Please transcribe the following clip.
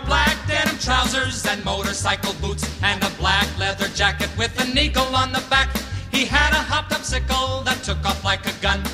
black denim trousers and motorcycle boots and a black leather jacket with an eagle on the back. He had a hopped up sickle that took off like a gun.